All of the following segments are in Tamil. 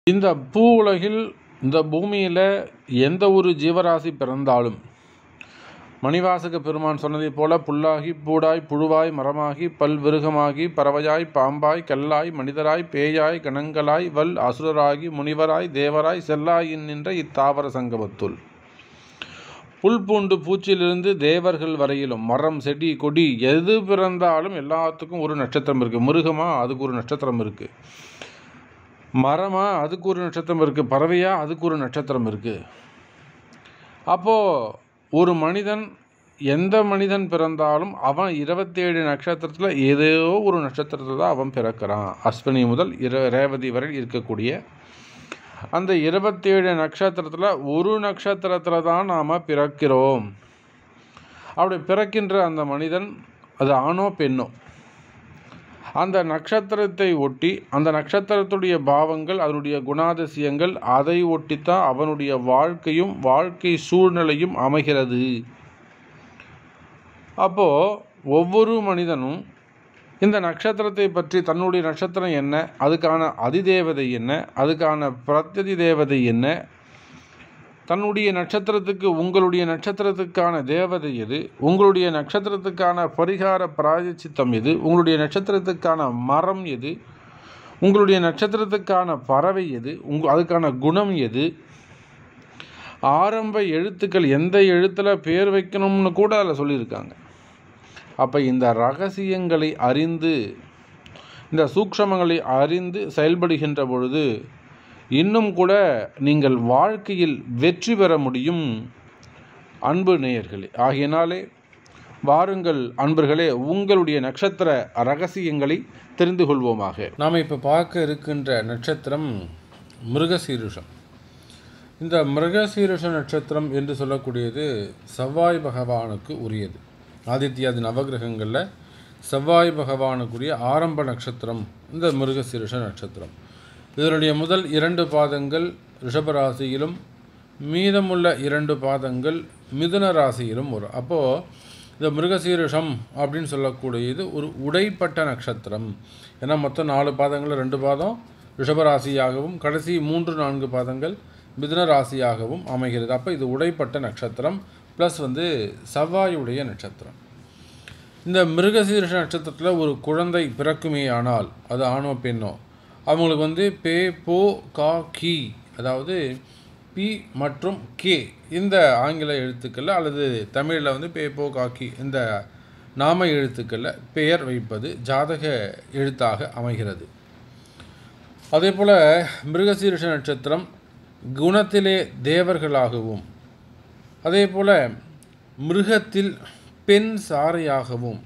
இந்த பூ உலகில், இந்த பூமியில் எந்த ஒரு ஜீவராசி பிறந்தாலும் மணிவாசக பெருமான் சொன்னதைப் போல புல்லாகி பூடாய் புழுவாய் மரமாகி பல்விருகமாகி பறவையாய் பாம்பாய் கல்லாய் மனிதராய் பேயாய் கணங்களாய் வல் அசுரராகி முனிவராய் தேவராய் செல்லாயின் நின்ற இத்தாவர சங்கமத்துள் புல் பூண்டு பூச்சிலிருந்து தேவர்கள் வரையிலும் மரம் செடி கொடி எது பிறந்தாலும் எல்லாத்துக்கும் ஒரு நட்சத்திரம் இருக்குது. மிருகமா அதுக்கு ஒரு நட்சத்திரம் இருக்குது, மரமா அதுக்கு ஒரு நட்சத்திரம் இருக்குது, பறவையா அதுக்கு ஒரு நட்சத்திரம் இருக்குது. அப்போது ஒரு மனிதன், எந்த மனிதன் பிறந்தாலும் அவன் 27 நட்சத்திரத்தில் ஏதோ ஒரு நட்சத்திரத்தில் தான் அவன் பிறக்கிறான். அஸ்வினி முதல் ரேவதி வரை இருக்கக்கூடிய அந்த 27 நட்சத்திரத்தில் ஒரு நட்சத்திரத்தில் தான் நாம் பிறக்கிறோம். அப்படி பிறக்கின்ற அந்த மனிதன், அது ஆணோ பெண்ணோ, அந்த நட்சத்திரத்தை ஒட்டி அந்த நட்சத்திரத்துடைய பாவங்கள், அதனுடைய குணாதிசயங்கள், அதை ஒட்டித்தான் அவனுடைய வாழ்க்கையும் வாழ்க்கை சூழ்நிலையும் அமைகிறது. அப்போது ஒவ்வொரு மனிதனும் இந்த நட்சத்திரத்தை பற்றி, தன்னுடைய நட்சத்திரம் என்ன, அதுக்கான அதிதேவதை என்ன, அதுக்கான பிரத்யதி தேவதை என்ன, தன்னுடைய நட்சத்திரத்துக்கு, உங்களுடைய நட்சத்திரத்துக்கான தேவதை எது, உங்களுடைய நட்சத்திரத்துக்கான பரிகார பிராயச்சித்தம் எது, உங்களுடைய நட்சத்திரத்துக்கான மரம் எது, உங்களுடைய நட்சத்திரத்துக்கான பறவை எது, அதுக்கான குணம் எது, ஆரம்ப எழுத்துக்கள் எந்த எழுத்தில் பேர் வைக்கணும்னு கூட அதில் சொல்லியிருக்காங்க. அப்போ இந்த ரகசியங்களை அறிந்து, இந்த சூக்ஷமங்களை அறிந்து செயல்படுகின்ற பொழுது இன்னும் கூட நீங்கள் வாழ்க்கையில் வெற்றி பெற முடியும் அன்பு நேயர்களே. ஆகையினாலே வாருங்கள் அன்பர்களே, உங்களுடைய நட்சத்திர ரகசியங்களை தெரிந்து கொள்வோமாக. நாம் இப்போ பார்க்க இருக்கின்ற நட்சத்திரம் மிருகசீரிஷம். இந்த மிருகசீரிஷ நட்சத்திரம் என்று சொல்லக்கூடியது செவ்வாய் பகவானுக்கு உரியது. ஆதித்யாதி நவகிரகங்களில் செவ்வாய் பகவானுக்குரிய ஆரம்ப நட்சத்திரம் இந்த மிருகசீரிஷ நட்சத்திரம். இதனுடைய முதல் 2 பாதங்கள் ரிஷபராசியிலும் மீதமுள்ள 2 பாதங்கள் மிதுன ராசியிலும் வரும். அப்போது இந்த மிருகசீரிஷம் அப்படின்னு சொல்லக்கூடியது ஒரு உடைப்பட்ட நட்சத்திரம். ஏன்னா மொத்தம் 4 பாதங்கள், 2 பாதம் ரிஷபராசியாகவும் கடைசி 3-4 பாதங்கள் மிதுன ராசியாகவும் அமைகிறது. அப்போ இது உடைப்பட்ட நட்சத்திரம் ப்ளஸ் செவ்வாயுடைய நட்சத்திரம். இந்த மிருகசீரிஷ நட்சத்திரத்தில் ஒரு குழந்தை பிறக்குமே ஆனால், அது ஆணோ பெண்ணோ, அவங்களுக்கு பே போ கா கி, அதாவது பி மற்றும் கே இந்த ஆங்கில எழுத்துக்களில் அல்லது தமிழில் பே போ கா கி இந்த நாம எழுத்துக்களில் பெயர் வைப்பது ஜாதக எழுத்தாக அமைகிறது. அதே போல் மிருகசீரிஷ நட்சத்திரம் குணத்திலே தேவர்களாகவும், அதே போல் மிருகத்தில் பெண் சாரையாகவும்,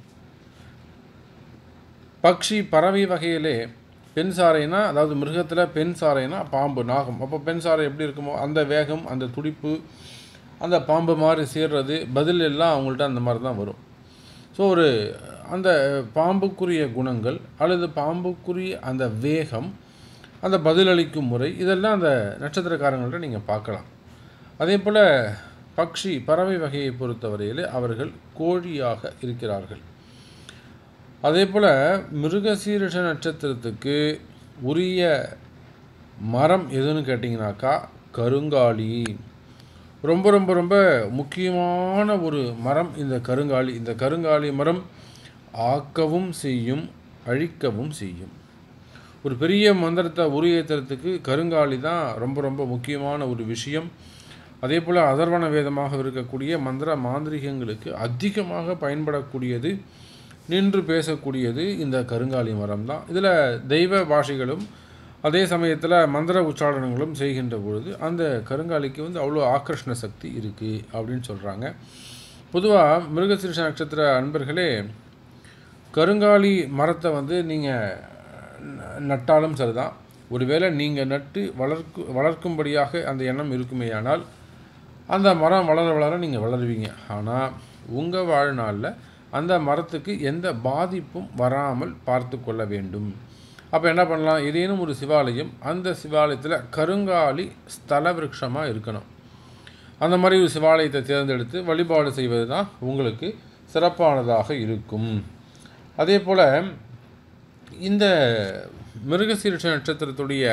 பக்ஷி பறவை வகையிலே பெண் சாரைனா, அதாவது மிருகத்தில் பெண் சாரைனா பாம்பு, நாகம். அப்போ பெண் சாரை எப்படி இருக்குமோ அந்த வேகம், அந்த துடிப்பு, அந்த பாம்பு மாதிரி சேர்றது, பதில் எல்லாம் அவங்கள்ட்ட அந்த மாதிரி தான் வரும். ஸோ அந்த பாம்புக்குரிய குணங்கள் அல்லது பாம்புக்குரிய அந்த வேகம், அந்த பதிலளிக்கும் முறை, இதெல்லாம் அந்த நட்சத்திரக்காரங்கள்ட்ட நீங்கள் பார்க்கலாம். அதே போல் பக்ஷி பறவை வகையை பொறுத்தவரையில் அவர்கள் கோழியாக இருக்கிறார்கள். அதே போல் மிருகசீரிஷ நட்சத்திரத்துக்கு உரிய மரம் எதுன்னு கேட்டிங்கனாக்கா கருங்காலி. ரொம்ப ரொம்ப ரொம்ப முக்கியமான ஒரு மரம் இந்த கருங்காலி. இந்த கருங்காலி மரம் ஆக்கவும் செய்யும், அழிக்கவும் செய்யும். ஒரு பெரிய மந்திரத்தை உருயேற்றுறதுக்கு கருங்காலி தான் ரொம்ப ரொம்ப முக்கியமான ஒரு விஷயம். அதே போல் அதர்வண வேதமாக இருக்கக்கூடிய மந்திர மாந்திரிகங்களுக்கு அதிகமாக பயன்படக்கூடியது, நின்று பேசக்கூடியது இந்த கருங்காலி மரம் தான். இதில் தெய்வ பாஷைகளும் அதே சமயத்தில் மந்திர உச்சாரணங்களும் செய்கின்ற பொழுது அந்த கருங்காலிக்கு அவ்வளோ ஆக்கர்ஷண சக்தி இருக்குது அப்படின்னு சொல்கிறாங்க. பொதுவாக மிருகசீரிஷ நட்சத்திர அன்பர்களே, கருங்காலி மரத்தை நீங்கள் நட்டாலும் சரிதான். ஒருவேளை நீங்கள் நட்டு வளர்க்கும்படியாக அந்த எண்ணம் இருக்குமேயானால் அந்த மரம் வளர வளர நீங்கள் வளருவீங்க. ஆனால் உங்கள் வாழ்நாளில் அந்த மரத்துக்கு எந்த பாதிப்பும் வராமல் பார்த்து கொள்ள வேண்டும். அப்போ என்ன பண்ணலாம்? ஏதேனும் ஒரு சிவாலயம், அந்த சிவாலயத்தில் கருங்காலி ஸ்தல விருட்சமாக இருக்கணும். அந்த மாதிரி ஒரு சிவாலயத்தை தேர்ந்தெடுத்து வழிபாடு செய்வது தான் உங்களுக்கு சிறப்பானதாக இருக்கும். அதே போல் இந்த மிருகசீரிஷ நட்சத்திரத்துடைய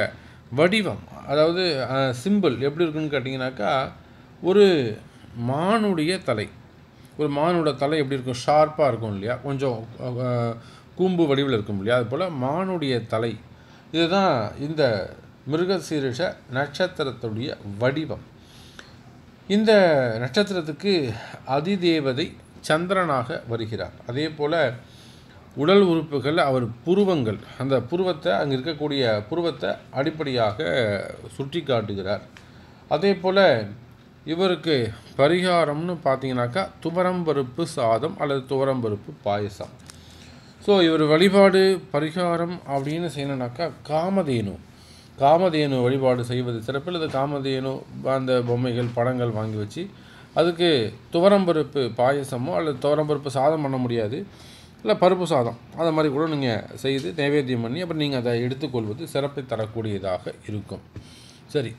வடிவம், அதாவது சிம்பிள் எப்படி இருக்குன்னு கேட்டிங்கனாக்கா, ஒரு மானுடைய தலை. ஒரு மானோட தலை எப்படி இருக்கும்? ஷார்ப்பாக இருக்கும் இல்லையா? கொஞ்சம் கூம்பு வடிவில் இருக்கும் இல்லையா? அதுபோல் மானுடைய தலை. இதுதான் இந்த மிருகசீரிஷ நட்சத்திரத்துடைய வடிவம். இந்த நட்சத்திரத்துக்கு அதிதேவதை சந்திரனாக வருகிறார். அதே போல் உடல் உறுப்புகள் அவர் புருவங்கள், அந்த புருவத்தை, அங்கே இருக்கக்கூடிய புருவத்தை அடிப்படையாக சுட்டி காட்டுகிறார். அதே போல் இவருக்கு பரிகாரம்னு பார்த்தீங்கன்னாக்கா துவரம்பருப்பு சாதம் அல்லது துவரம்பருப்பு பாயசம். ஸோ இவர் வழிபாடு பரிகாரம் அப்படின்னு செய்யணுன்னாக்கா காமதேனு வழிபாடு செய்வது சிறப்பு. அல்லது காமதேனு அந்த பொம்மைகள் படங்கள் வாங்கி வச்சு அதுக்கு துவரம்பருப்பு பாயசமோ அல்லது துவரம்பருப்பு சாதம் பண்ண முடியாது, இல்லை பருப்பு சாதம் அதை மாதிரி கூட நீங்கள் செய்து நைவேத்தியம் பண்ணி அப்புறம் நீங்கள் அதை எடுத்துக்கொள்வது சிறப்பை தரக்கூடியதாக இருக்கும். சரி,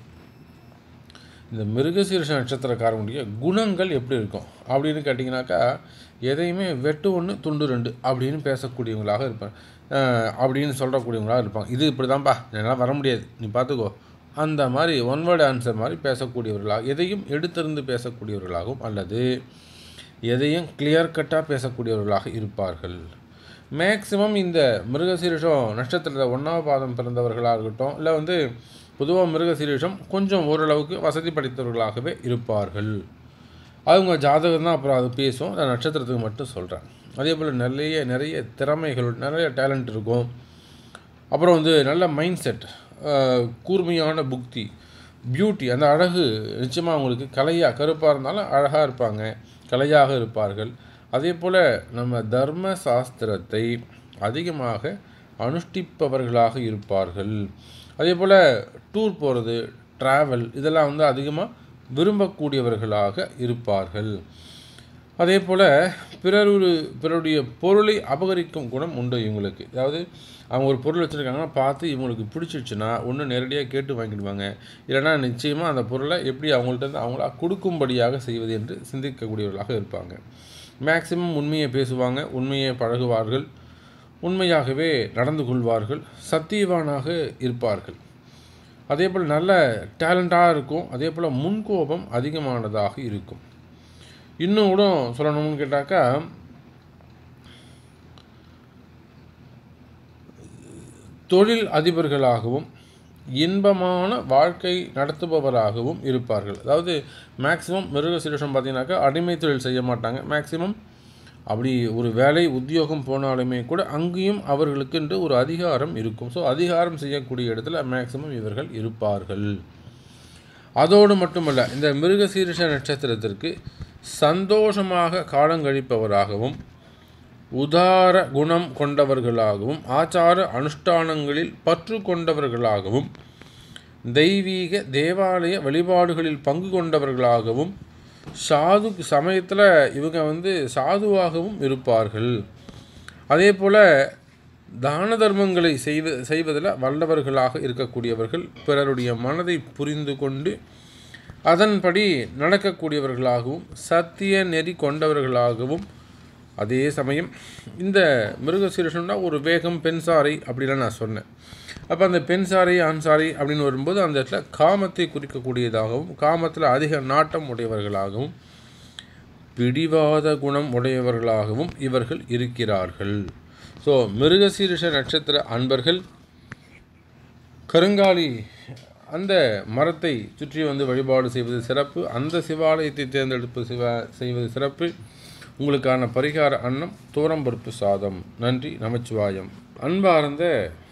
இந்த மிருகசீரிஷ நட்சத்திரக்காரனுடைய குணங்கள் எப்படி இருக்கும் அப்படின்னு கேட்டிங்கனாக்கா, எதையுமே வெட்டு ஒன்று துண்டு ரெண்டு அப்படின்னு பேசக்கூடியவங்களாக இருப்பாங்க, அப்படின்னு சொல்லக்கூடியவங்களாக இருப்பாங்க. இது இப்படி தான்ப்பா, என்னால் வர முடியாது, நீ பார்த்துக்கோ, அந்த மாதிரி ஒன் வேர்டு ஆன்சர் மாதிரி பேசக்கூடியவர்களாக, எதையும் எடுத்திருந்து பேசக்கூடியவர்களாகவும் அல்லது எதையும் கிளியர் கட்டாக பேசக்கூடியவர்களாக இருப்பார்கள். மேக்சிமம் இந்த மிருகசீரிஷம் நட்சத்திரத்தை 1ஆம் பாதம் பிறந்தவர்களாக இருக்கட்டும், இல்லை பொதுவாக மிருகசீரிஷம் கொஞ்சம் ஓரளவுக்கு வசதி படைத்தவர்களாகவே இருப்பார்கள். அவங்க ஜாதகம் தான் அப்புறம் அது பேசும், நான் நட்சத்திரத்துக்கு மட்டும் சொல்கிறேன். அதே போல் நிறைய திறமைகள், நிறைய டேலண்ட் இருக்கும். அப்புறம் நல்ல மைண்ட் செட், கூர்மையான புக்தி, பியூட்டி, அந்த அழகு நிச்சயமாக அவங்களுக்கு கலையாக, கருப்பாக இருந்தாலும் அழகாக இருப்பாங்க, கலையாக இருப்பார்கள். அதே போல் நம்ம தர்ம சாஸ்திரத்தை அதிகமாக அனுஷ்டிப்பவர்களாக இருப்பார்கள். அதே போல் டூர் போகிறது, ட்ராவல், இதெல்லாம் அதிகமாக விரும்பக்கூடியவர்களாக இருப்பார்கள். அதே போல் பிறருடைய பொருளை அபகரிக்கும் குணம் உண்டு இவங்களுக்கு. அதாவது அவங்க ஒரு பொருள் வச்சுருக்காங்கன்னா பார்த்து இவங்களுக்கு பிடிச்சிருச்சுன்னா ஒன்று நேரடியாக கேட்டு வாங்கிடுவாங்க, இல்லைனா நிச்சயமாக அந்த பொருளை எப்படி அவங்கள்ட்ட அவங்களா கொடுக்கும்படியாக செய்வது என்று சிந்திக்கக்கூடியவர்களாக இருப்பாங்க. மேக்சிமம் உண்மையை பேசுவாங்க, உண்மையை பழகுவார்கள், உண்மையாகவே நடந்து கொள்வார்கள், சத்தியவானாக இருப்பார்கள். அதே போல் நல்ல டேலண்டாக இருக்கும். அதே போல் முன்கோபம் அதிகமானதாக இருக்கும். இன்னும் கூட சொல்லணும்னு கேட்டாக்கா, தொழில் அதிபர்களாகவும் இன்பமான வாழ்க்கை நடத்துபவராகவும் இருப்பார்கள். அதாவது மேக்சிமம் மிருகசீரிஷம் பார்த்தீங்கன்னாக்கா அடிமை தொழில் செய்ய மாட்டாங்க. மேக்சிமம் அப்படி ஒரு வேலை உத்தியோகம் போனாலுமே கூட அங்கேயும் அவர்களுக்கு என்று ஒரு அதிகாரம் இருக்கும். ஸோ அதிகாரம் செய்யக்கூடிய இடத்துல மேக்சிமம் இவர்கள் இருப்பார்கள். அதோடு மட்டுமல்ல, இந்த மிருகசீரிஷ நட்சத்திரத்திற்கு சந்தோஷமாக காலங்கழிப்பவராகவும் உதார குணம் கொண்டவர்களாகவும் ஆச்சார அனுஷ்டானங்களில் பற்று கொண்டவர்களாகவும் தெய்வீக தேவாலய வழிபாடுகளில் பங்கு கொண்டவர்களாகவும் சாது சமயத்தில் இவங்க சாதுவாகவும் இருப்பார்கள். அதே போல் தான தர்மங்களை செய்வதில் வல்லவர்களாக இருக்கக்கூடியவர்கள், பிறருடைய மனதை புரிந்து கொண்டு அதன்படி நடக்கக்கூடியவர்களாகவும் சத்திய நெறி கொண்டவர்களாகவும், அதே சமயம் இந்த மிருகசீரிஷம்னா ஒரு வேகம் பெண்சாரை அப்படிலாம் நான் சொன்னேன். அப்போ அந்த பெண்சாரை ஆண்சாரை அப்படின்னு வரும்போது அந்த இடத்துல காமத்தை குறிக்கக்கூடியதாகவும் காமத்தில் அதிக நாட்டம் உடையவர்களாகவும் பிடிவாத குணம் உடையவர்களாகவும் இவர்கள் இருக்கிறார்கள். ஸோ மிருகசீரிஷ நட்சத்திர அன்பர்கள் கருங்காலி அந்த மரத்தை சுற்றி வழிபாடு செய்வது சிறப்பு. அந்த சிவாலயத்தை தேர்ந்தெடுப்பு செய்வது சிறப்பு. உங்களுக்கான பரிகார அன்னம் துவரம்பருப்பு சாதம். நன்றி, நமச்சிவாயம். அன்பார்ந்த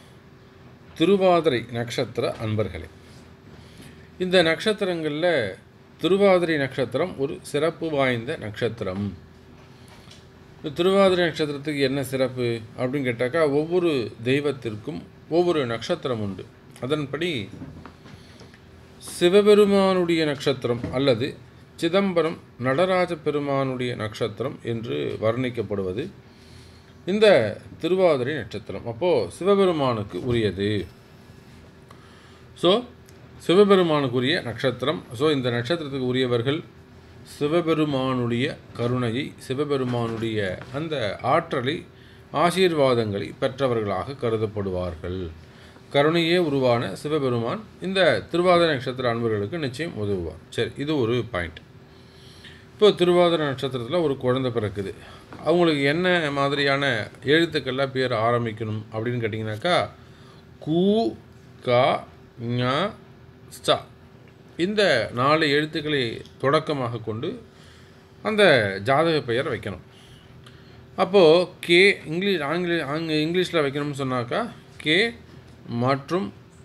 திருவாதிரை நட்சத்திர அன்பர்களே, இந்த நட்சத்திரங்களில் திருவாதிரை நட்சத்திரம் ஒரு சிறப்பு வாய்ந்த நட்சத்திரம். திருவாதிரை நட்சத்திரத்துக்கு என்ன சிறப்பு அப்படின்னு கேட்டாக்கா, ஒவ்வொரு தெய்வத்திற்கும் ஒவ்வொரு நட்சத்திரம் உண்டு. அதன்படி சிவபெருமானுடைய நட்சத்திரம் அல்லது சிதம்பரம் நடராஜ பெருமானுடைய நட்சத்திரம் என்று வர்ணிக்கப்படுவது இந்த திருவாதிரை நட்சத்திரம். அப்போது சிவபெருமானுக்கு உரியது. ஸோ சிவபெருமானுக்குரிய நட்சத்திரம். ஸோ இந்த நட்சத்திரத்துக்கு உரியவர்கள் சிவபெருமானுடைய கருணையை, சிவபெருமானுடைய அந்த ஆற்றலை, ஆசீர்வாதங்களை பெற்றவர்களாக கருதப்படுவார்கள். கருணையே உருவான சிவபெருமான் இந்த திருவாதிரை நட்சத்திர அன்பர்களுக்கு நிச்சயம் உதவுவார். சரி, இது ஒரு பாயிண்ட். இப்போ திருவாதிரை நட்சத்திரத்தில் ஒரு குழந்தை பிறக்குது. அவங்களுக்கு என்ன மாதிரியான எழுத்துக்கள்லாம் பேர் ஆரம்பிக்கணும் அப்படின்னு கேட்டிங்கனாக்கா, கு, க, ஞ, ச இந்த 4 எழுத்துக்களை தொடக்கமாக கொண்டு அந்த ஜாதக பெயர் வைக்கணும். அப்போது கே இங்கிலீஷில் வைக்கணும்னு சொன்னாக்கா கே மற்றும்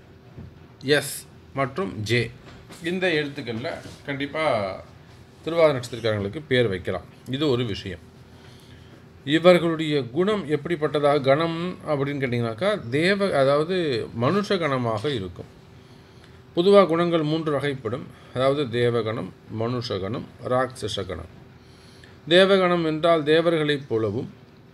எஸ் மற்றும் ஜே இந்த எழுத்துக்களில் கண்டிப்பாக திருவாதிரை நட்சத்திரக்காரங்களுக்கு பேர் வைக்கலாம். இது ஒரு விஷயம். இவர்களுடைய குணம் எப்படிப்பட்டதாக கணம் அப்படின்னு கேட்டிங்கனாக்கா அதாவது மனுஷ கணமாக இருக்கும். பொதுவாக குணங்கள் 3 வகைப்படும். அதாவது தேவகணம், மனுஷகணம், ராட்சச கணம். தேவகணம் என்றால் தேவர்களைப் போலவும்,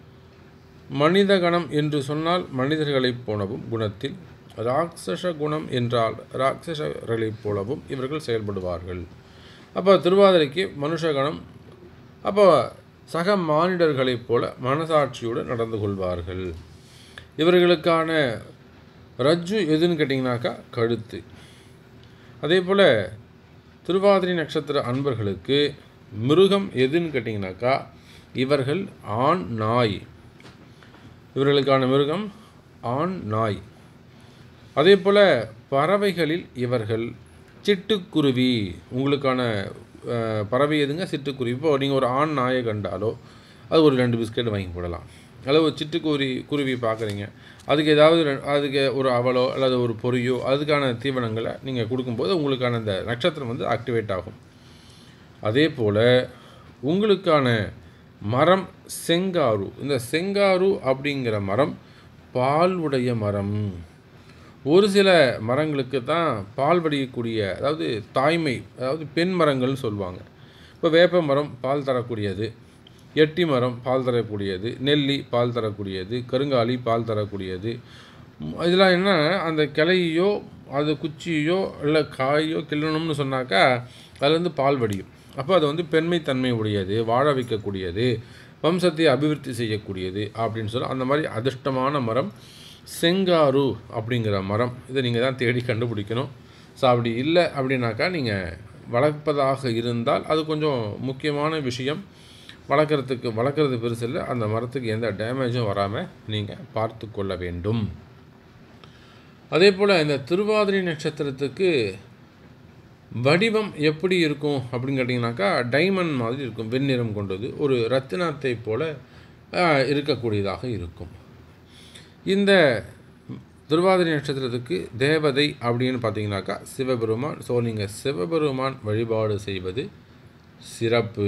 மனித கணம் என்று சொன்னால் மனிதர்களைப் போலவும் குணத்தில், ராட்சச குணம் என்றால் ராட்சசர்களைப் போலவும் இவர்கள் செயல்படுவார்கள். அப்போ திருவாதிரைக்கு மனுஷகணம், அப்போ சக மானிடர்களைப் போல மனசாட்சியோடு நடந்து கொள்வார்கள். இவர்களுக்கான ரஜ்ஜு எதுன்னு கேட்டிங்கனாக்கா கழுத்து. அதே போல் திருவாதிரை நட்சத்திர அன்பர்களுக்கு மிருகம் எதுன்னு கேட்டிங்கனாக்கா இவர்கள் ஆண் நாய். இவர்களுக்கான மிருகம் ஆண் நாய். அதே போல் பறவைகளில் இவர்கள் சிட்டுக்குருவி. உங்களுக்கான பறவை எதுங்க? சிட்டுக்குருவி. இப்போ நீங்கள் ஒரு ஆண் நாயை கண்டாலோ அது ஒரு 2 பிஸ்கெட் வாங்கி போடலாம். அல்லது ஒரு சிட்டுக்குருவி பார்க்குறீங்க, அதுக்கு ஒரு அவலோ அல்லது ஒரு பொரியோ அதுக்கான தீவனங்களை நீங்கள் கொடுக்கும்போது உங்களுக்கான அந்த நட்சத்திரம் வந்து ஆக்டிவேட் ஆகும். அதே போல் உங்களுக்கான மரம் செங்காரு. இந்த செங்காரு அப்படிங்கிற மரம் பால் உடைய மரம். ஒரு சில மரங்களுக்கு தான் பால் வடியக்கூடிய, அதாவது தாய்மை, அதாவது பெண் மரங்கள்னு சொல்லுவாங்க. இப்போ வேப்ப மரம் பால் தரக்கூடியது, எட்டி மரம் பால் தரக்கூடியது, நெல்லி பால் தரக்கூடியது, கருங்காலி பால் தரக்கூடியது. இதெல்லாம் என்ன, அந்த கிளையோ அது குச்சியோ இல்லை காயோ கிள்ளணும்னு சொன்னாக்கா அதுலேருந்து பால் வடியும். அப்போ அது வந்து பெண்மைத்தன்மை உடையது, வாழ வைக்கக்கூடியது, வம்சத்தை அபிவிருத்தி செய்யக்கூடியது அப்படின்னு சொல்ல அந்த மாதிரி அதிர்ஷ்டமான மரம் செங்காரு அப்படிங்கிற மரம். இதை நீங்கள் தான் தேடி கண்டுபிடிக்கணும். ஸோ அப்படி இல்லை அப்படின்னாக்கா நீங்கள் வளர்ப்பதாக இருந்தால் அது கொஞ்சம் முக்கியமான விஷயம். வளர்க்குறது பெருசு இல்லை. அந்த மரத்துக்கு எந்த டேமேஜும் வராமல் நீங்கள் பார்த்து கொள்ள வேண்டும். அதே போல் இந்த திருவாதிரை நட்சத்திரத்துக்கு வடிவம் எப்படி இருக்கும் அப்படின்னு கேட்டிங்கனாக்கா டைமண்ட் மாதிரி இருக்கும். வெண்ணிறம் கொண்டது, ஒரு ரத்தினத்தை போல இருக்கக்கூடியதாக இருக்கும். இந்த திருவாதிரை நட்சத்திரத்துக்கு தேவதை அப்படின்னு பார்த்தீங்கன்னாக்கா சிவபெருமான். ஸோ நீங்கள் சிவபெருமான் வழிபாடு செய்வது சிறப்பு.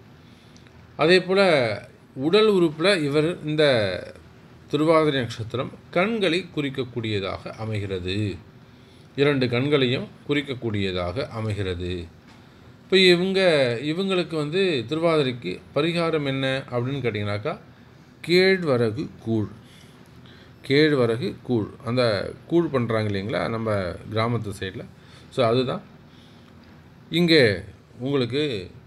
அதே போல் உடல் உறுப்பில் இவர் இந்த திருவாதிரை நட்சத்திரம் கண்களை குறிக்கக்கூடியதாக அமைகிறது. 2 கண்களையும் குறிக்கக்கூடியதாக அமைகிறது. இப்போ இவங்களுக்கு வந்து திருவாதிரைக்கு பரிகாரம் என்ன அப்படின்னு கேட்டிங்கனாக்கா கேழ்வரகு கூழ். கேழ்வரகு கூழ், அந்த கூழ் பண்ணுறாங்க இல்லைங்களா நம்ம கிராமத்து சைடில். ஸோ அதுதான் இங்கே உங்களுக்கு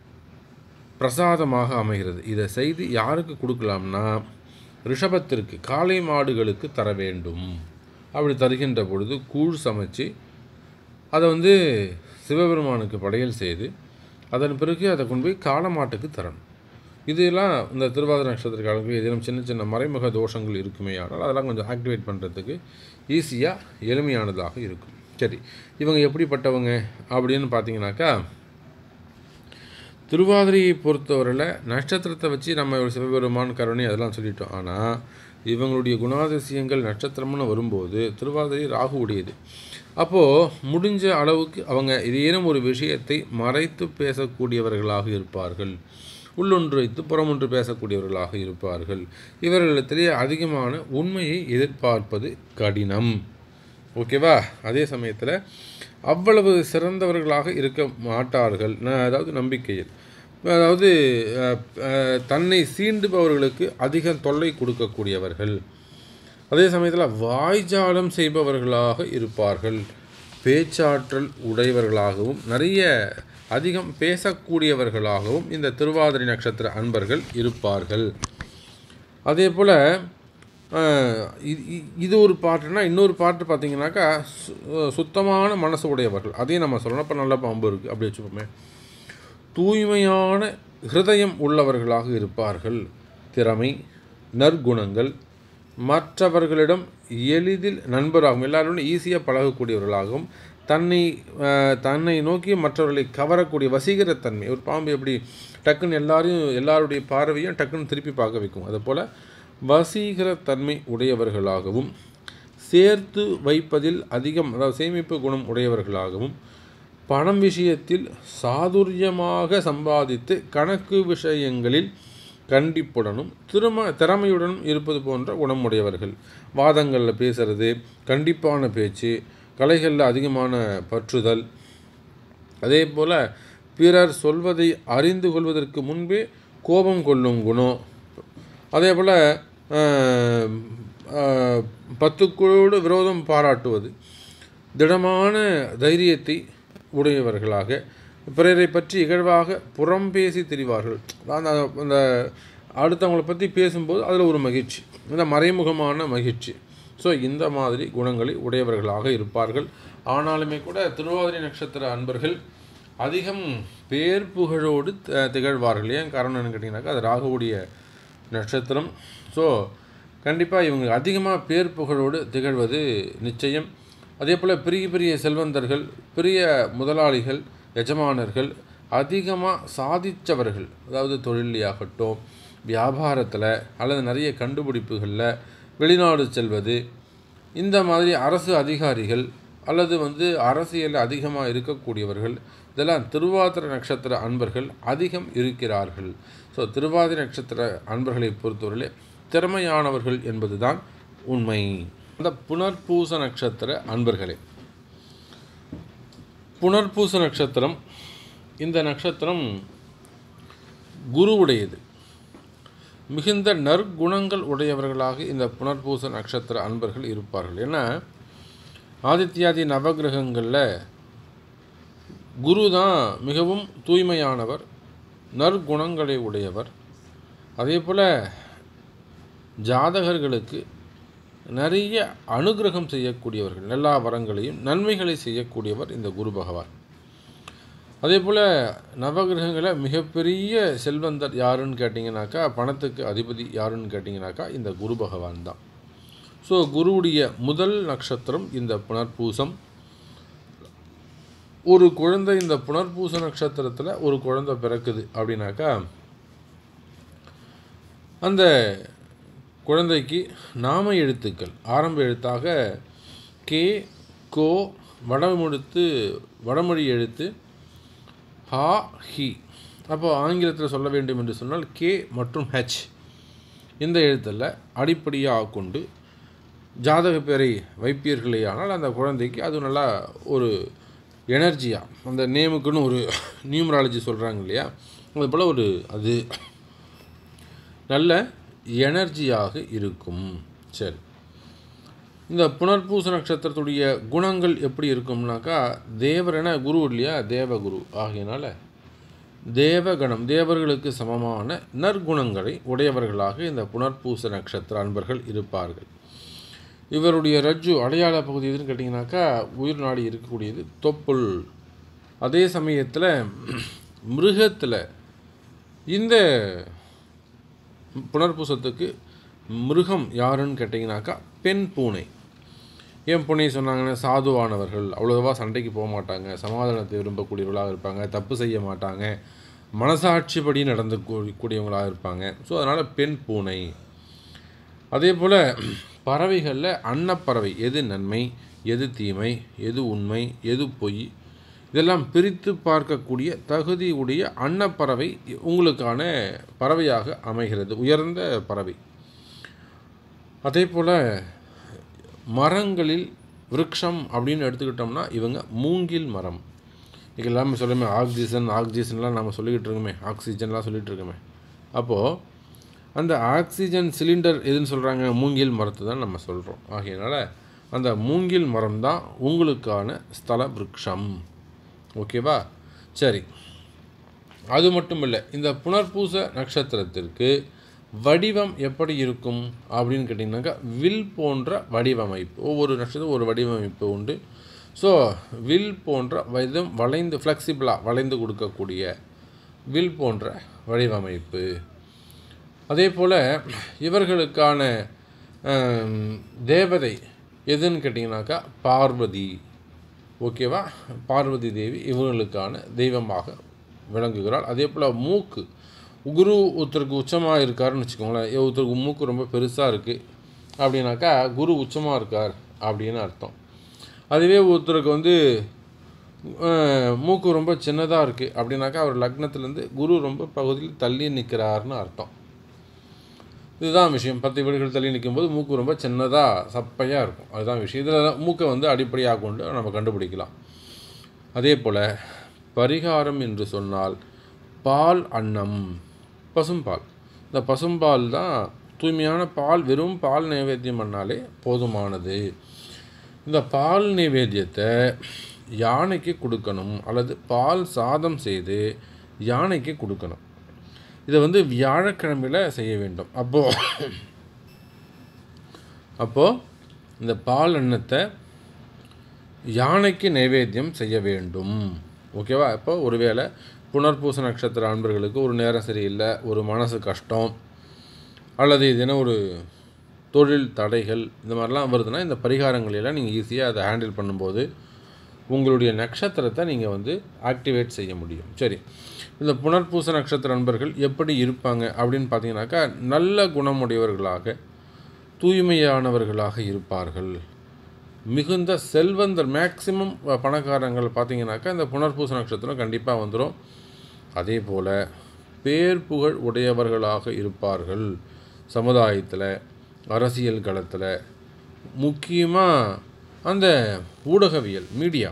பிரசாதமாக அமைகிறது. இதை செய்து யாருக்கு கொடுக்கலாம்னா ரிஷபத்திற்கு, காளை மாடுகளுக்கு தர வேண்டும். அப்படி தருகின்ற பொழுது கூழ் சமைச்சு அதை வந்து சிவபெருமானுக்கு படையல் செய்து அதன் பிறகு அதை கொண்டு போய் காளை மாட்டுக்கு தரணும். இதெல்லாம் இந்த திருவாதிரை நட்சத்திரக்காரங்களுக்கு ஏதேனும் சின்ன சின்ன மறைமுக தோஷங்கள் இருக்குமே ஆனால் அதெல்லாம் கொஞ்சம் ஆக்டிவேட் பண்ணுறதுக்கு ஈஸியாக எளிமையானதாக இருக்கும். சரி, இவங்க எப்படிப்பட்டவங்க அப்படின்னு பார்த்தீங்கன்னாக்கா திருவாதிரையை பொறுத்தவரையில் நட்சத்திரத்தை வச்சு நம்ம சிவபெருமான் கருணை அதெல்லாம் சொல்லிட்டோம். ஆனால் இவங்களுடைய குணாதிசயங்கள் நட்சத்திரம்னு வரும்போது திருவாதிரை ராகு உடையது. அப்போது முடிஞ்ச அளவுக்கு அவங்க ஏதேனும் ஒரு விஷயத்தை மறைத்து பேசக்கூடியவர்களாக இருப்பார்கள். உள்ளொன்று வைத்து புறமொன்று பேசக்கூடியவர்களாக இருப்பார்கள். இவர்களிடத்திலே அதிகமான உண்மையை எதிர்பார்ப்பது கடினம். ஓகேவா? அதே சமயத்தில் அவ்வளவு சிறந்தவர்களாக இருக்க மாட்டார்கள். அதாவது நம்பிக்கையில், அதாவது தன்னை சீண்டுபவர்களுக்கு அதிக தொல்லை கொடுக்கக்கூடியவர்கள். அதே சமயத்தில் வாய்ஜாலம் செய்பவர்களாக இருப்பார்கள். பேச்சாற்றல் உடையவர்களாகவும் நிறைய அதிகம் பேசக்கூடியவர்களாகவும் இந்த திருவாதிரை நட்சத்திர அன்பர்கள் இருப்பார்கள். அதே போல் இது ஒரு பாட்டுனா, இன்னொரு பாட்டு பார்த்தீங்கன்னாக்கா சுத்தமான மனசு உடையவர்கள், அதையும் நம்ம சொல்லணும். இப்போ நல்ல பாம்பு இருக்குது அப்படி வச்சுப்போமே. தூய்மையான ஹிருதயம் உள்ளவர்களாக இருப்பார்கள். திறமை, நற்குணங்கள், மற்றவர்களிடம் எளிதில் நண்பராகவும் எல்லாரோடும் ஈஸியாக பழகக்கூடியவர்களாகவும், தன்னை நோக்கி மற்றவர்களை கவரக்கூடிய வசீகரத்தன்மை. ஒரு பாம்பு எப்படி டக்குன்னு எல்லாருடைய பார்வையும் டக்குன்னு திருப்பி பார்க்க வைக்கும், அதுபோல் வசீகரத்தன்மை உடையவர்களாகவும், சேர்த்து வைப்பதில் அதிகம், அதாவது சேமிப்பு குணம் உடையவர்களாகவும், பணம் விஷயத்தில் சாதுரியமாக சம்பாதித்து கணக்கு விஷயங்களில் கண்டிப்புடனும் திறமையுடனும் இருப்பது போன்ற குணமுடையவர்கள். வாதங்களில் பேசுறது, கண்டிப்பான பேச்சு, கலைகளில் அதிகமான பற்றுதல், அதே போல் பிறர் சொல்வதை அறிந்து கொள்வதற்கு முன்பே கோபம் கொள்ளும் குணம், அதே போல் 10 விரோதம் பாராட்டுவது, திடமான தைரியத்தை உடையவர்களாக, பிறரை பற்றி இகழ்வாக புறம் பேசி திரிவார்கள். அந்த அடுத்தவங்களை பற்றி பேசும்போது அதில் ஒரு மகிழ்ச்சி, இந்த மறைமுகமான மகிழ்ச்சி. ஸோ இந்த மாதிரி குணங்களை உடையவர்களாக இருப்பார்கள். ஆனாலுமே கூட திருவாதிரை நட்சத்திர அன்பர்கள் அதிகம் பேர் புகழோடு திகழ்வார்கள். ஏன் காரணம் என்னன்னு கேட்டிங்கனாக்கா, அது ராகுவுடைய நட்சத்திரம். ஸோ கண்டிப்பாக இவங்க அதிகமாக பேர் புகழோடு திகழ்வது நிச்சயம். அதே போல் பெரிய பெரிய செல்வந்தர்கள், பெரிய முதலாளிகள், எஜமானர்கள், அதிகமாக சாதித்தவர்கள், அதாவது தொழிலையாகட்டும், வியாபாரத்தில் அல்லது நிறைய கண்டுபிடிப்புகளில் வெளிநாடு செல்வது, இந்த மாதிரி அரசு அதிகாரிகள் அல்லது அரசியலில் அதிகமாக இருக்கக்கூடியவர்கள், இதெல்லாம் திருவாதிரை நட்சத்திர அன்பர்கள் அதிகம் இருக்கிறார்கள். ஸோ திருவாதிரை நட்சத்திர அன்பர்களை பொறுத்தவரையிலே திறமையானவர்கள் என்பது தான் உண்மை. அந்த புனர்பூச நட்சத்திர அன்பர்களே, புனர்பூச நட்சத்திரம், இந்த நட்சத்திரம் குருவுடையது. மிகுந்த நற்குணங்கள் உடையவர்களாக இந்த புனர்பூச நட்சத்திர அன்பர்கள் இருப்பார்கள். ஏன்னா ஆதித்யாதி நவகிரகங்களில் குரு தான் மிகவும் தூய்மையானவர், நற்குணங்களை உடையவர். அதே போல் ஜாதகர்களுக்கு நிறைய அனுகிரகம் செய்யக்கூடியவர்கள், எல்லா வரங்களையும் நன்மைகளை செய்யக்கூடியவர் இந்த குரு பகவான். அதே போல் நவகிரகங்களில் மிகப்பெரிய செல்வந்தர் யாருன்னு கேட்டிங்கனாக்கா, பணத்துக்கு அதிபதி யாருன்னு கேட்டிங்கனாக்கா இந்த குரு பகவான் தான். ஸோ குருவுடைய முதல் நட்சத்திரம் இந்த புனர்பூசம். ஒரு குழந்தை இந்த புனர்பூச நட்சத்திரத்தில் ஒரு குழந்தை பிறக்குது அப்படின்னாக்கா, அந்த குழந்தைக்கு நாம எழுத்துக்கள் ஆரம்ப எழுத்தாக கே, கோ, வடமொழி எழுத்து ஹா, ஹி. அப்போ ஆங்கிலத்தில் சொல்ல வேண்டும் என்று சொன்னால் கே மற்றும் ஹெச் இந்த எழுத்தில் அடிப்படையாக கொண்டு ஜாதக பேரை வைப்பீர்களே ஆனால் அந்த குழந்தைக்கு அது நல்லா ஒரு எனர்ஜியாக, அந்த நேமுக்குன்னு ஒரு நியூமராலஜி சொல்கிறாங்க இல்லையா, அது போல் அது நல்ல எனர்ஜியாக இருக்கும். சரி, இந்த புனர்பூச நட்சத்திரத்துடைய குணங்கள் எப்படி இருக்கும்னாக்கா, தேவரென குரு இல்லையா, தேவகுரு ஆகியனால தேவகணம், தேவர்களுக்கு சமமான நற்குணங்களை உடையவர்களாக இந்த புனர்பூச நட்சத்திர அன்பர்கள் இருப்பார்கள். இவருடைய ரஜ்ஜு அடையாள பகுதி எதுன்னு கேட்டிங்கனாக்கா, உயிர் நாடி இருக்கக்கூடியது தொப்புள். அதே சமயத்தில் மிருகத்தில் இந்த புனர்பூசத்துக்கு மிருகம் யாருன்னு கேட்டிங்கனாக்கா பெண் பூனை. ஏன் பூனை சொன்னாங்கன்னா, சாதுவானவர்கள், அவ்வளோவா சண்டைக்கு போக மாட்டாங்க, சமாதானத்தை விரும்பக்கூடியவர்களாக இருப்பாங்க, தப்பு செய்ய மாட்டாங்க, மனசாட்சிப்படி நடந்து கூடியவங்களாக இருப்பாங்க. ஸோ அதனால் பெண் பூனை. அதே போல் பறவைகளில் அன்னப்பறவை, எது நன்மை, எது தீமை, எது உண்மை, எது பொய், இதெல்லாம் பிரித்து பார்க்கக்கூடிய தகுதி உடைய அன்னப்பறவை உங்களுக்கான பறவையாக அமைகிறது, உயர்ந்த பறவை. அதே போல் மரங்களில் விருட்சம் அப்படின்னு எடுத்துக்கிட்டோம்னா இவங்க மூங்கில் மரம். இது எல்லாமே சொல்லுமே ஆக்சிஜன்லாம் நம்ம சொல்லிக்கிட்டு இருக்கோமே, ஆக்சிஜன்லாம் சொல்லிகிட்டு இருக்கோமே. அப்போது அந்த ஆக்சிஜன் சிலிண்டர் எதுன்னு சொல்கிறாங்க, மூங்கில் மரத்தை தான் நம்ம சொல்கிறோம். ஆகையினால அந்த மூங்கில் மரம் தான் உங்களுக்கான ஸ்தல விருட்சம். ஓகேவா? சரி, அது மட்டும் இல்லை, இந்த புனர்பூச நட்சத்திரத்திற்கு வடிவம் எப்படி இருக்கும் அப்படின்னு கேட்டிங்கனாக்கா வில் போன்ற வடிவமைப்பு. ஒவ்வொரு நட்சத்திரம் ஒரு வடிவமைப்பு உண்டு. ஸோ வில் போன்ற வளைந்து ஃப்ளெக்சிபிளாக வளைந்து கொடுக்கக்கூடிய வில் போன்ற வடிவமைப்பு. அதே போல் இவர்களுக்கான தேவதை எதுன்னு கேட்டிங்கனாக்கா பார்வதி. ஓகேவா? பார்வதி தேவி இவர்களுக்கான தெய்வமாக விளங்குகிறாள். அதே போல் மூக்கு, குரு ஒருத்தருக்கு உச்சமாக இருக்காருன்னு வச்சுக்கோங்களேன். ஒருத்தருக்கு மூக்கு ரொம்ப பெருசாக இருக்குது அப்படின்னாக்கா குரு உச்சமாக இருக்கார் அப்படின்னு அர்த்தம். அதுவே ஒருத்தருக்கு வந்து மூக்கு ரொம்ப சின்னதாக இருக்குது அப்படின்னாக்கா அவர் லக்னத்துலேருந்து குரு ரொம்ப பகுதியில் தள்ளி நிற்கிறாருன்னு அர்த்தம். இதுதான் விஷயம். 10 வீடுகள் தள்ளி நிற்கும்போது மூக்கு ரொம்ப சின்னதாக சப்பையாக இருக்கும். அதுதான் விஷயம். இதில் மூக்கை வந்து அடிப்படையாக கொண்டு நம்ம கண்டுபிடிக்கலாம். அதே போல் பரிகாரம் என்று சொன்னால் பால் அன்னம், பசும்பால். இந்த பசும்பால் தான் தூய்மையான பால். வெறும் பால் நைவேத்தியம் பண்ணாலே போதுமானது. இந்த பால் நைவேத்தியத்தை யானைக்கு கொடுக்கணும் அல்லது பால் சாதம் செய்து யானைக்கு கொடுக்கணும். இதை வந்து வியாழக்கிழமையில் செய்ய வேண்டும். அப்போது இந்த பால் அன்னத்தை யானைக்கு நைவேத்தியம் செய்ய வேண்டும். ஓகேவா? இப்போ ஒருவேளை புனர்பூச நட்சத்திர அன்பர்களுக்கு ஒரு நேரம் சரியில்லை, ஒரு மனசு கஷ்டம், அல்லது இதுனா ஒரு தொழில் தடைகள் இந்த மாதிரிலாம் வருதுன்னா இந்த பரிகாரங்களெல்லாம் நீங்கள் ஈஸியாக அதை ஹேண்டில் பண்ணும்போது உங்களுடைய நட்சத்திரத்தை நீங்கள் வந்து ஆக்டிவேட் செய்ய முடியும். சரி, இந்த புனர்பூச நட்சத்திர நண்பர்கள் எப்படி இருப்பாங்க அப்படின்னு பார்த்தீங்கன்னாக்கா நல்ல குணமுடையவர்களாக தூய்மையானவர்களாக இருப்பார்கள். மிகுந்த செல்வந்தர், மேக்சிமம் பணக்காரங்கள் பார்த்தீங்கன்னாக்கா இந்த புனர்பூச நட்சத்திரம் கண்டிப்பாக வந்துடும். அதே போல் பேர் புகழ் உடையவர்களாக இருப்பார்கள். சமுதாயத்தில், அரசியல் களத்தில், முக்கியமாக அந்த ஊடகவியல் மீடியா,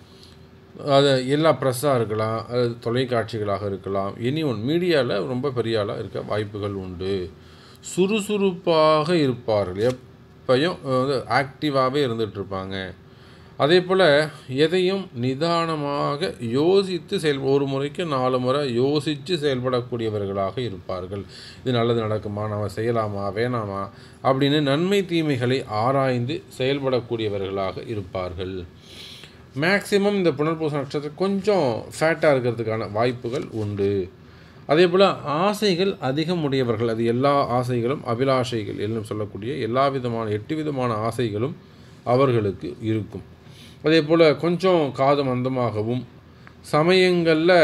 அது எல்லா ப்ரெஸ்ஸாக இருக்கலாம், அது தொலைக்காட்சிகளாக இருக்கலாம், மீடியாவில் ரொம்ப பெரிய ஆளாக இருக்க வாய்ப்புகள் உண்டு. சுறுசுறுப்பாக இருப்பார்கள், எப்பையும் வந்து ஆக்டிவாகவே இருந்துகிட்ருப்பாங்க. அதே போல் எதையும் நிதானமாக யோசித்து ஒரு முறைக்கு 4 முறை யோசித்து செயல்படக்கூடியவர்களாக இருப்பார்கள். இது நல்லது நடக்குமா, நம்ம செய்யலாமா வேணாமா அப்படின்னு நன்மை தீமைகளை ஆராய்ந்து செயல்படக்கூடியவர்களாக இருப்பார்கள். மேக்சிமம் இந்த புனர்பூச நட்சத்திரம் கொஞ்சம் ஃபேட்டாக இருக்கிறதுக்கான வாய்ப்புகள் உண்டு. அதே போல் ஆசைகள் அதிகம் உடையவர்கள். அது எல்லா ஆசைகளும் அபிலாஷைகள் என்று சொல்லக்கூடிய எல்லா விதமான 8 விதமான ஆசைகளும் அவர்களுக்கு இருக்கும். அதே போல் கொஞ்சம் காது மந்தமாகவும், சமயங்களில்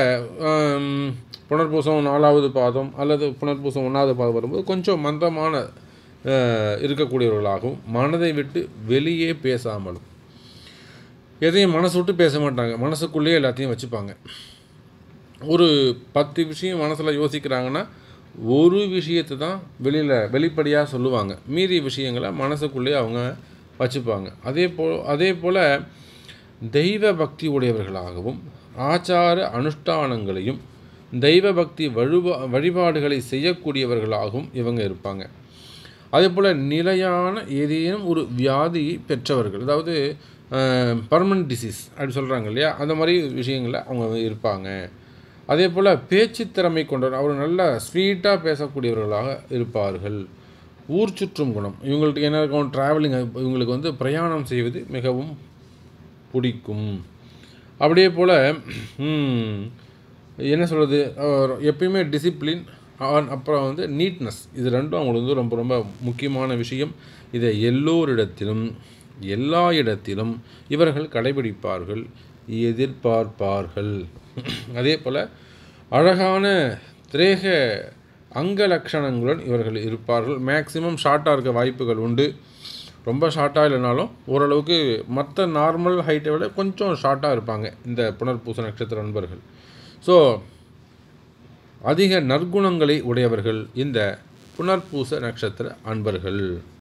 புனர்பூசம் 4வது பாதம் அல்லது புனர்பூசம் 1வது பாதம் வரும்போது கொஞ்சம் மந்தமான இருக்கக்கூடியவர்களாகவும், மனதை விட்டு வெளியே பேசாமலும், எதையும் மனசு விட்டு பேச மாட்டாங்க, மனசுக்குள்ளேயே எல்லாத்தையும் வச்சுப்பாங்க. ஒரு 10 விஷயம் மனசில் யோசிக்கிறாங்கன்னா ஒரு விஷயத்தை தான் வெளிப்படையாக சொல்லுவாங்க, மீதி விஷயங்களை மனசுக்குள்ளேயே அவங்க வச்சுப்பாங்க. அதே போல் தெய்வ பக்தி உடையவர்களாகவும் ஆச்சார அனுஷ்டானங்களையும் தெய்வ பக்தி வழிபாடுகளை செய்யக்கூடியவர்களாகவும் இவங்க இருப்பாங்க. அதே போல் நிலையான ஏதேனும் ஒரு வியாதியை பெற்றவர்கள், அதாவது பர்மனன்ட் டிசீஸ் அப்படி சொல்கிறாங்க இல்லையா, அந்த மாதிரி விஷயங்களில் அவங்க இருப்பாங்க. அதே போல் பேச்சு திறமை கொண்டவர், அவர் நல்ல ஸ்வீட்டாக பேசக்கூடியவர்களாக இருப்பார்கள். ஊர் சுற்றும் குணம் இவங்கள்ட்ட என்ன இருக்கும், ட்ராவலிங், இவங்களுக்கு வந்து பிரயாணம் செய்வது மிகவும் பிடிக்கும். அப்படியே போல் என்ன சொல்கிறது, எப்பயுமே டிசிப்ளின், அப்புறம் வந்து நீட்னஸ், இது ரெண்டும் அவங்களுக்கு வந்து ரொம்ப ரொம்ப முக்கியமான விஷயம். இதை எல்லோரிடத்திலும் எல்லா இடத்திலும் இவர்கள் கடைபிடிப்பார்கள், எதிர்பார்ப்பார்கள். அதே போல் அழகான திரேக அங்க லட்சணங்களுடன் இவர்கள் இருப்பார்கள். மேக்சிமம் ஷார்ட்டாக இருக்க வாய்ப்புகள் உண்டு. ரொம்ப ஷார்ட்டாக இல்லைனாலும் ஓரளவுக்கு மற்ற நார்மல் ஹைட்டை விட கொஞ்சம் ஷார்ட்டாக இருப்பாங்க இந்த புனர்பூச நட்சத்திர நண்பர்கள். ஸோ அதிக நற்குணங்களை உடையவர்கள் இந்த புனர்பூச நட்சத்திர அன்பர்கள்.